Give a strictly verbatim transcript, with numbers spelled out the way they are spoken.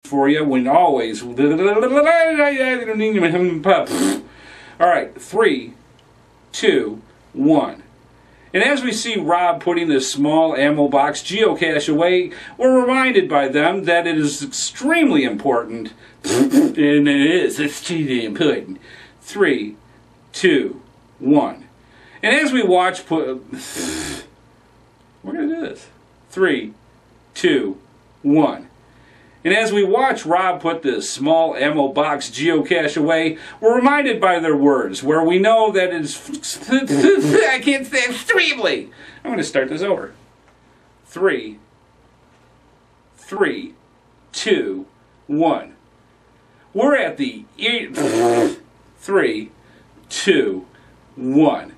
for you when always. Alright, three, two, one. And as we see Rob putting this small ammo box geocache away, we're reminded by them that it is extremely important. And it is, it's extremely important. Three, two, one. And as we watch put we're gonna do this. Three, two, one. And as we watch Rob put this small ammo box geocache away, we're reminded by their words, where we know that it's I can't say extremely. I'm going to start this over. Three, three, two, one. We're at the three, two, one.